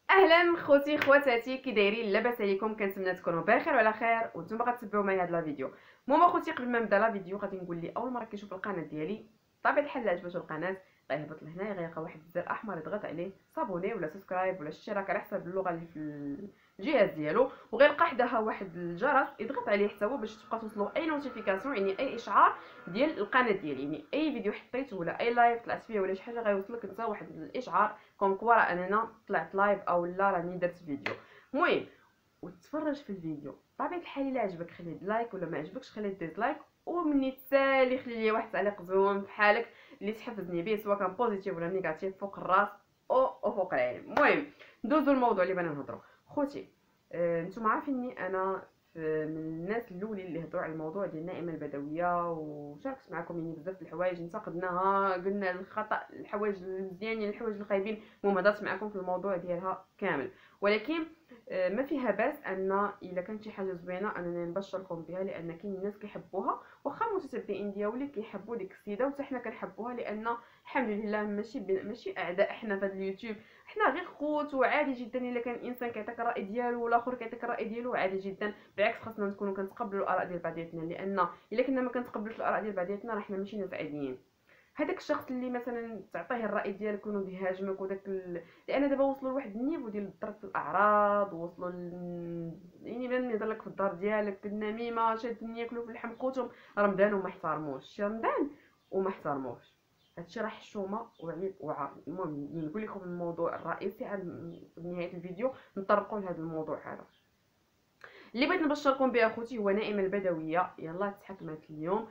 اهلا خوتي خواتاتي، كي دايرين؟ لاباس عليكم؟ كنتمنى تكونوا بخير وعلى خير وانتم غتتبعوا معايا هذا الفيديو. المهم خوتي، قبل ما نبدا لا فيديو غادي نقول لي اول مره كيشوف القناه ديالي بطبيعه الحال اللي عجبته القناه غيهبط لهنا، غيلقى واحد الزر احمر يضغط عليه صابوني ولا سبسكرايب ولا اشتراك على حسب اللغه اللي في الجهاز ديالو، وغيلقى حداها واحد الجرس يضغط عليه حتى هو باش تبقى توصلوا اي نوتيفيكاسيون، يعني اي اشعار ديال القناه ديالي، يعني اي فيديو حطيته ولا اي لايف طلعت فيه ولا شي حاجه غيوصلك انت واحد الاشعار كوم كوا راه اننا طلعت لايف او لا راني درت فيديو. المهم وتتفرج في الفيديو بطبيعه الحال الا عجبك خلي لايك، ولا ما عجبكش خلي ديسلايك، ومني تسالي خلي لي واحد تعليق زوين بحالك اللي تحفزني به، سواء كان بوزيتيف ولا نيجاتيف، فوق الراس او فوق العين. المهم ندوزو الموضوع اللي بغينا نهضروا. خوتي، نتوما عارفيني انا من الناس الاولين اللي هضروا على الموضوع ديال النائمه البدويه، وشاركت معكم يعني بزاف الحوايج انتقدناها، قلنا الخطا، الحوايج المزيانين، الحوايج الخايبين، المهم هضرت معكم في الموضوع ديالها كامل. ولكن ما فيها باس ان الا كانت شي حاجه زوينه انني نبشركم بها، لان كاين الناس كيحبوها، واخا المتتبعين ديالي كيحبوا ديك السيده وحتى حنا كنحبوها، لان الحمد لله ماشي اعداء حنا في هذا اليوتيوب، حنا غير خوت، وعادي جدا الا كان الانسان كيعطيك الراي ديالو والاخر كيعطيك الراي ديالو، عادي جدا. بالعكس خاصنا نكونوا كنتقبلوا الاراء ديال بعضياتنا، لان الا كنا ما كنتقبلوش الاراء ديال بعضياتنا راه حنا ماشي ناس عاديين. هذاك الشخص اللي مثلا تعطيه الراي ديالك ونوض يهاجمك لان دابا وصلوا لواحد النيفو ديال ضرب الاعراض، وصلوا يعني بان يهضر لك في الدار ديالك النميمه شادين ياكلوا في اللحم قوتهم، رمضان وما احترموش شي رمضان وما احترموش. هادشي راه حشومه وعيب وعار. المهم نقول لكم الموضوع الرئيسي في نهايه الفيديو، نطرقوا لهذا الموضوع هذا اللي بغيت نبشركم به. اخوتي هو نائمه البدويه يلا تحكمت اليوم،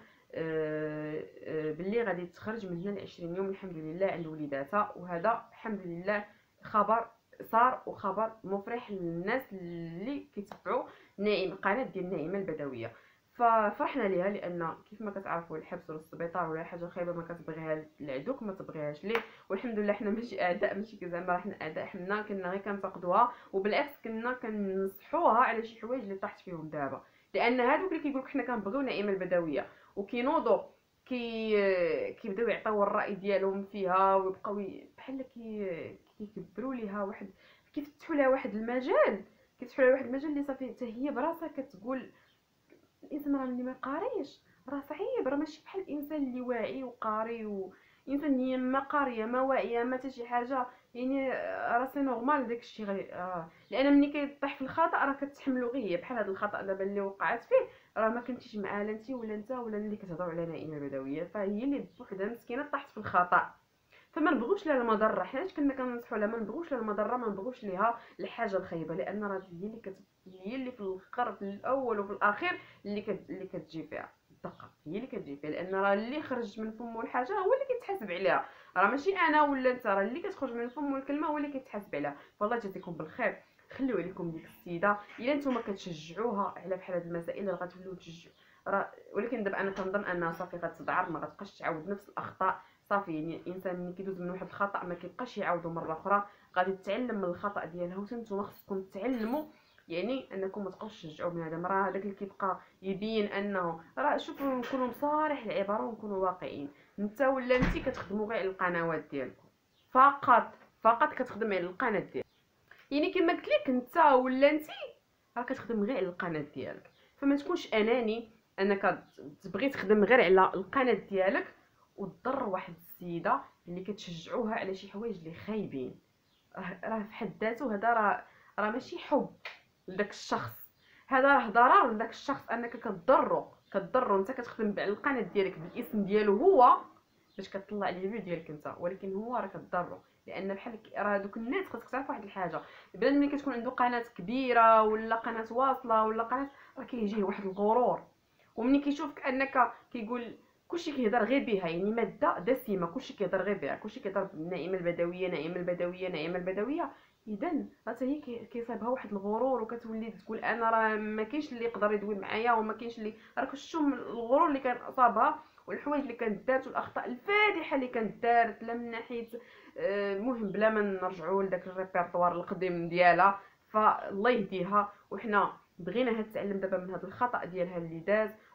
باللي غادي تخرج من هنا ل20 يوم الحمد لله عند وليداتها، وهذا الحمد لله خبر صار وخبر مفرح للناس اللي كيتبعوا قناه ديال النائمه البدويه. ففرحنا ليها، لان كيف ما كتعرفوا الحبس ولا السبيطار ولا حاجه خايبه ما كتبغيها العدوك ما تبغيهاش ليه، والحمد لله حنا ماشي اعداء، ماشي زعما راه حنا اعداء، حنا كنا غير كنتقدوها، وبالعكس كنا كنصحوها على شي حوايج اللي طاحت فيهم دابا، لان هادوك اللي كيقولوا حنا كنبغيو النائمه البدويه وكينوضوا كيبداو يعطيو الراي ديالهم فيها، ويبقاو بحال كيكبروا ليها واحد، كيفتحوا لها واحد المجال، كيفتحوا لها واحد المجال اللي صافي حتى هي براسها كتقول الانسان راه اللي ما قاريش راه صعيب، راه ماشي بحال الانسان اللي واعي وقاري، وانسان هي ما قاريه ما واعيه ما حتى شي حاجه، يعني راه سي نورمال داكشي لان ملي كيطيح في الخطا راه كتحملو غير هي، بحال هذا الخطا دابا اللي وقعت فيه راه ما كنتيش معاه لا انت ولا انت ولا اللي كتهضروا على نائمه بدويه، فهي اللي بوحدها مسكينه طاحت في الخطا، فما نبغوش لها المضره، حيت كنا كننصحوا لها ما نبغوش لها المضره، ما نبغوش ليها الحاجه الخايبه، لان راه هي اللي هي اللي في الاخر في الاول وفي الاخير اللي كتجي فيها الدقه، هي اللي كتجي فيها، لان راه اللي خرج من فمه الحاجه هو اللي كيتحاسب عليها، راه ماشي انا ولا انت، راه اللي كتخرج من فمه الكلمه هو اللي كيتحاسب عليها. فالله يجازيكم بالخير، خليو عليكم ديك السيده الا نتوما كتشجعوها على بحال هاد المسائل راه غتوليو تشجعوا، راه ولكن دابا انا كنظن انها صافي غتضعر، ما غتبقاش تعاود نفس الاخطاء، صافي يعني الانسان ملي كيدوز من واحد الخطا ما كيبقاش يعاودو مره اخرى، غادي تتعلم من الخطا ديالها، وانتم خصكم تعلموا يعني انكم ما تبقاوش تشجعوا من هذا، راه هذاك اللي كيبقى يبين انه راه شوفوا نكونوا مصالح العباره ونكونوا واقعيين، انت ولا انت كتخدموا غير على القنوات ديالكم فقط كتخدم على القناه ديالك، يعني كما قلت لك انت ولا انت راه كتخدم غير على القناه ديالك، فما تكونش اناني انك تبغي تخدم غير على القناه ديالك وتضر واحد السيده اللي كتشجعوها على شي حوايج اللي خايبين. راه في حد ذاته هذا راه ماشي حب لداك الشخص، هذا راه ضرر لداك الشخص، انك كتضرو انت كتخدم على القناه ديالك بالاسم ديالو هو باش كطلع لي الفيديو ديالك انت، ولكن هو راه كتضرو، لان بحال راه دوك الناس خاصك تعرف واحد الحاجه، بنادم ملي كتكون عنده قناه كبيره ولا قناه واصله ولا قناه راه كيجيه واحد الغرور، ومني كيشوفك انك كيقول كلشي كيهضر غير بها، يعني ماده دسمه كلشي كيهضر غير بها، كلشي كيهضر بالنائمه البدويه نائمه البدويه نائمه البدويه، اذا راه حتى هي كيصيبها واحد الغرور، وكتولي تقول انا راه ما كاينش اللي يقدر يدوي معايا، وما كاينش اللي راه كتشوف الغرور اللي كان اصابها، والحوايج اللي كانت دارت والاخطاء الفادحه اللي كانت دارت، لا من ناحيه المهم بلا ما نرجعوا لذاك الريبرتوار القديم ديالها، فالله يهديها، وحنا بغيناها تتعلم دابا من هذا الخطا ديالها اللي داز،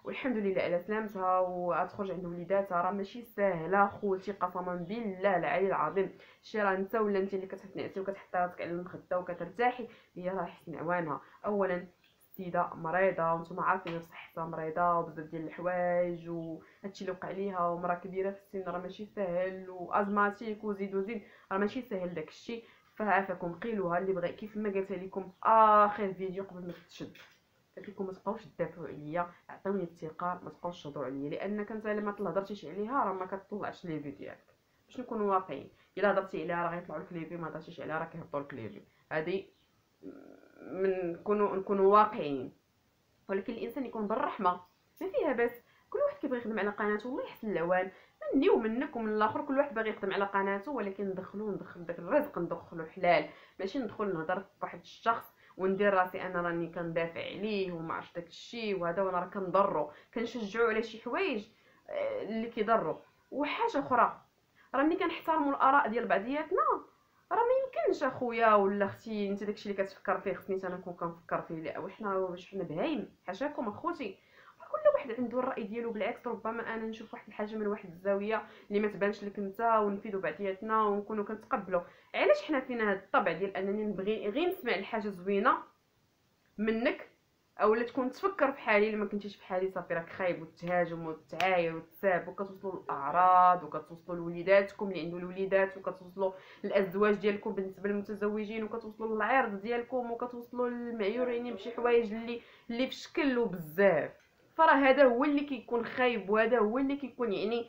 والحمد لله على سلامتها وغتخرج عند وليداتها. راه ماشي ساهله خوتي، قسما بالله العلي العظيم. شي راه انت ولا انت اللي كتنعسي وكتحطي راسك على المخده وكترتاحي، هي راه حسن عوانها. اولا السيده مريضه وانتم عارفين صحتها مريضه وبزاف ديال الحوايج وهادشي اللي وقع ليها، ومراه كبيره في السن راه ماشي ساهل، وازماتيك وزيد وزيد راه ماشي ساهل داكشي. فعافاكم قيلوها اللي بغى، كيف ما قلت لكم اخر فيديو قبل ما تشد، قلت لكم ما تبقاوش تدافعوا عليا، عطوني الثقه، ما تبقاوش تهضروا عليا، لان كنت الا ما تهضرتيش عليها راه ما كتطلعش لي فيديو ديالك. باش نكونوا واقعيين، الا هضرتي عليها راه غيطلعوا لك لي فيديو، ما هضرتيش عليها راه كيهبطوا لك لي فيديو. هذه من نكونوا واقعيين. ولكن الانسان يكون بالرحمه ما فيها بس. كل واحد كيبغي يخدم على قناته والله يحسن العوان، مني ومنك ومن الاخر، كل واحد باغي يخدم على قناته، ولكن ندخل داك الرزق، ندخلو حلال، ماشي ندخل نهضر بواحد الشخص وندير راسي انا راني كندافع عليه وما عرفت داك الشيء، وهذا وانا راه كنضرو كنشجعو على شي حوايج اللي كيضروا. وحاجه اخرى، راه ملي كنحترموا الاراء ديال بعضياتنا، راه ما يمكنش اخويا ولا اختي انت داكشي اللي كتفكر فيه خصني انا نكون كنفكر فيه. لا، واش حنا بهايم؟ حاشاكم اخوتي، كل واحد عنده الراي ديالو. بالعكس ربما انا نشوف واحد الحاجه من واحد الزاويه اللي ما تبانش لك انت، ونفيدوا بعضياتنا ونكونوا كنتقبلوا. علاش حنا فينا هذا الطبع ديال انني نبغي غير نسمع الحاجه زوينه منك، اولا تكون تفكر في حالي، الا ما كنتيش في حالي صافي راك خايب وتهاجم وتعاير وتساب، وكتوصلوا للاعراض، وكتوصلوا لوليداتكم اللي عندو الوليدات، وكتوصلوا للازواج ديالكم بالنسبه للمتزوجين، وكتوصلوا للعرض ديالكم، وكتوصلوا للمعيورين بشي حوايج اللي في شكل وبزاف. فراه هذا هو اللي كيكون خايب، وهذا هو اللي كيكون يعني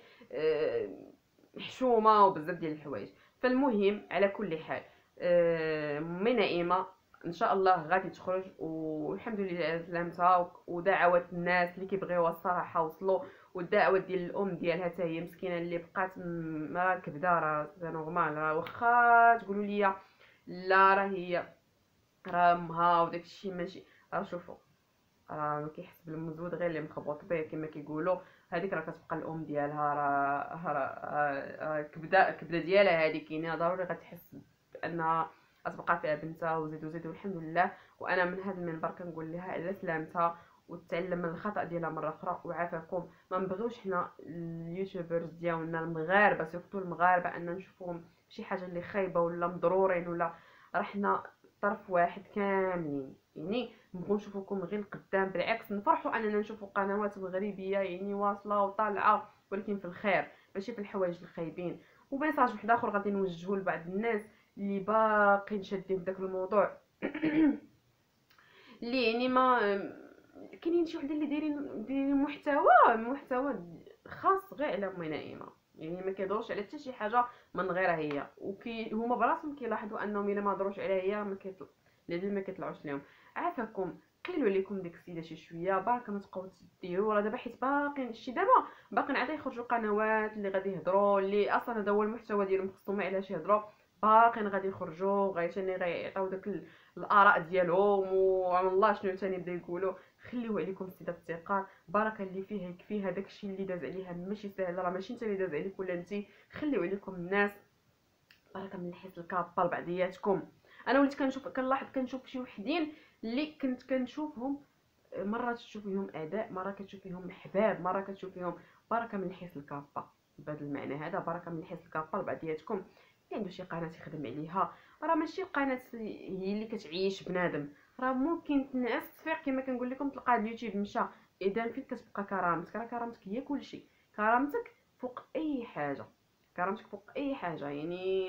حشومه وبزاف ديال الحوايج. فالمهم على كل حال، امي نائمه ان شاء الله غادي تخرج، والحمد لله على سلامتها، ودعوات الناس اللي كيبغيوها الصراحه وصلوا، والدعوات ديال الام ديالها حتى هي مسكينه اللي بقات ما كبده، راه نورمال. راه واخا تقولوا لي لا راه هي راه امها وداك الشيء ماشي، راه شوفوا، راه ما كيحس بالمزود غير اللي مخبوط به كما كيقولوا. هذيك راه كتبقى الام ديالها، راه كبده ديالها هذيك، يعني ضروري غتحس بانها غتبقى فيها بنتها، وزيد وزيد والحمد لله. وانا من هذا المنبر كنقول لها على سلامتها، وتتعلم من الخطا ديالها مره اخرى، وعافاكم. ما نبغيوش حنا اليوتيوبرز ديالنا المغاربه، سورتو المغاربه، ان نشوفوهم شي حاجه اللي خايبه ولا مضرورين، ولا راه حنا طرف واحد كاملين، يعني نبغوا نشوفوكم غير القدام. بالعكس نفرحوا اننا نشوفوا قنوات مغربيه يعني واصله وطالعه، ولكن في الخير ماشي في الحوايج الخايبين. وميساج واحد اخر غادي نوجهه لبعض الناس اللي باقيين شادين في داك الموضوع اللي يعني ما كاينين شي وحدين اللي دايرين محتوى خاص غير على امي نائمه، يعني ما كيدوروش على حتى شي حاجه من غيرها هي، هما براسهم كيلاحظوا انهم الا ما هضروش عليها هي ما كيطلعوش لهم. عافاكم قيلوا عليكم ديك السيده شي شويه بركه، ما تبقاو ديروا راه دابا، حيت باقيين شي دابا باقيين عاد يخرجوا قنوات اللي غادي يهضروا، اللي اصلا هذا هو المحتوى ديالهم خصهم ما علاش يهضروا، باقيين غادي يخرجوا غيتاني غيعطيو داك الاراء ديالهم، وعلى الله شنو ثاني بدا يقولوا. خليو عليكم السيده الثقه، بركه اللي فيها يكفيها، داكشي اللي داز عليها ماشي سهل، راه ماشي انت اللي داز عليك ولا انت. خليو عليكم الناس، بركه من حيث الكابه لبعضياتكم. انا وليت كنلاحظ كنشوف شي وحدين اللي كنت كنشوفهم مرات تشوف فيهم اعداء، مره كتشوف فيهم احباب، مره كتشوف فيهم بركه من حيث الكابه. بهذا المعنى هذا بركه من حيث الكابه لبعضياتكم. اللي عنده شي قناه يخدم عليها، راه ماشي القناه هي اللي كتعيش بنادم، راه ممكن تنعس تفيق كما كنقول لكم تلقى اليوتيوب مشى. اذا فين كتبقى كرامتك؟ راه كرامتك هي كلشي، كرامتك فوق اي حاجه، كرامتك فوق اي حاجه يعني.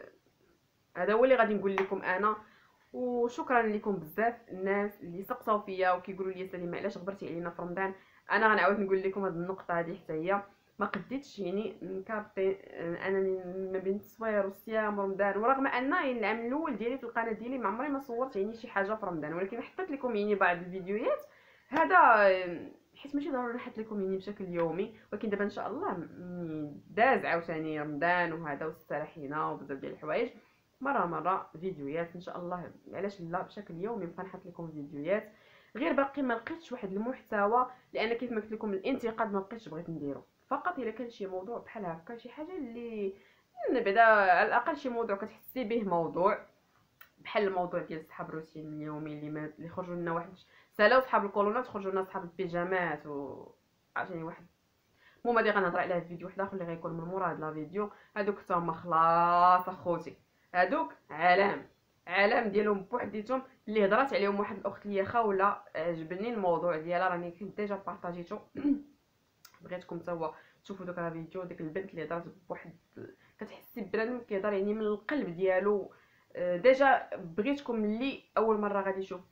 هذا هو اللي غادي نقول لكم انا. وشكرا لكم بزاف الناس اللي سقسوا فيا وكيقولوا لي سليمه علاش غبرتي علينا في رمضان. انا غنعاود نقول لكم هذه النقطه هذه حتى هي ما قديتش يعني نكابطي انني ما بين التصوير والصيام ورمضان، ورغم ان العام الاول ديالي في القناه ديالي ما عمري ما صورت يعني شي حاجه في رمضان، ولكن حطيت لكم يعني بعض الفيديوهات. هذا حيت ماشي ضروري نحط لكم يعني بشكل يومي، ولكن دابا ان شاء الله داز عاوتاني رمضان وهذا واستراحينا وبزاف ديال الحوايج، مره فيديوهات ان شاء الله. علاش لا؟ بشكل يومي نبقى نحط لكم فيديوهات. غير باقي ما لقيتش واحد المحتوى، لان كيف ما قلت لكم الانتقاد ما بقيتش بغيت نديرو، فقط الا كان شي موضوع بحال هكا شي حاجه اللي بعدا على الاقل شي موضوع كتحسي به موضوع، بحال الموضوع ديال صحاب الروتين اليومي اللي خرجوا لنا واحد سالاو صحاب الكورونا، تخرجوا لنا صحاب البيجامات عرفتيني واحد. المهم هادي غنهضر عليها في فيديو واحد اخر اللي غيكون من مورا هاد لا فيديو. هادوك حتى هما خلاص اخوتي، هادوك عالم ديالهم بوحديتهم اللي هضرات عليهم واحد الاخت ليا خاوله. عجبني الموضوع ديالها، راني كنت ديجا بارطاجيتو. بغيتكم حتى هو تشوفوا دوك الفيديو. ديك البنت اللي هضرات بواحد، كتحسي بنادم كيهضر يعني من القلب ديالو. ديجا بغيتكم اللي اول مره غادي يشوف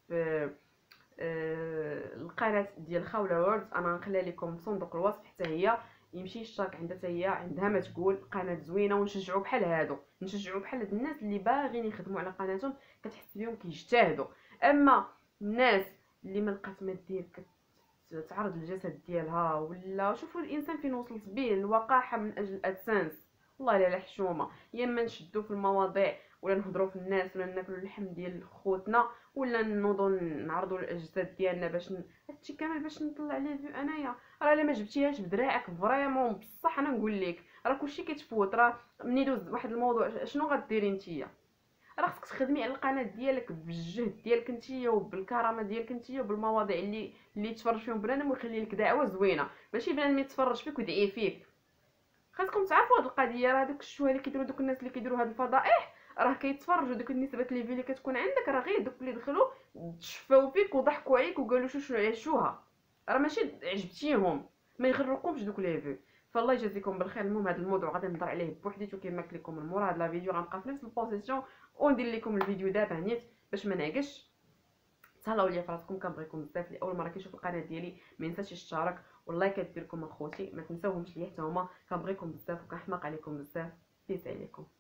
القناه ديال خاوله ووردز، انا غنخليها لكم في صندوق الوصف حتى هي يمشي يشترك عندها حتى هي، عندها ما تقول. قناه زوينه ونشجعوا بحال هادو، نشجعوا بحال هاد الناس اللي باغيين يخدموا على قناتهم، كتحس بهم كيجتهدوا. اما الناس اللي من القسمه ديالك تعرض الجسد ديالها، ولا شوفوا الانسان فين وصلت به الوقاحه من اجل الادسنس، والله لا حشومه. يا اما نشدوا في المواضيع ولا نهضروا في الناس ولا ناكلوا اللحم ديال خوتنا ولا نوضوا نعرضوا الاجساد ديالنا باش هادشي كامل باش نطلع ليه فيو. انايا راه الا ما جبتيهاش بدراعك فريمون بصح انا نقول لك راه كلشي كيتفوت. راه ملي يدوز واحد الموضوع شنو غديري نتيا؟ راه خصك تخدمي على القناه ديالك بالجهد ديالك نتيا وبالكرامه ديالك نتيا وبالمواضيع اللي تفرج فيهم بنادم ويخلي لك دعوه زوينه، ماشي بنادم يتفرج فيك ويدعي فيك. خاصكم تعرفوا هاد القضيه. راه دوك الشويه اللي كيديروا دوك الناس اللي كيديروا هاد الفضائح راه كيتفرجوا. دوك النسبات اللي اللي كتكون عندك راه غير دوك اللي دخلوا تشفاو فيك وضحكوا عليك وقالوا شو عيشوها، راه ماشي عجبتيهم. ما يغرقومش دوك لي فيو. فالله يجازيكم بالخير. المهم هذا الموضوع غادي نهضر عليه بوحديتو كما قلت لكم من مورا هاد لا فيديو. غنبقى في نفس البوزيسيون وندير لكم الفيديو دابا نيت باش ما نعكش. تهلاو ليا فراسكم، كنبغيكم بزاف. اللي اول مره كيشوف القناه ديالي ما ينساش يشترك واللايك ديالكم اخوتي ما تنساوهمش ليا حتى هما. كنبغيكم بزاف وكنحماق عليكم بزاف. بيس عليكم.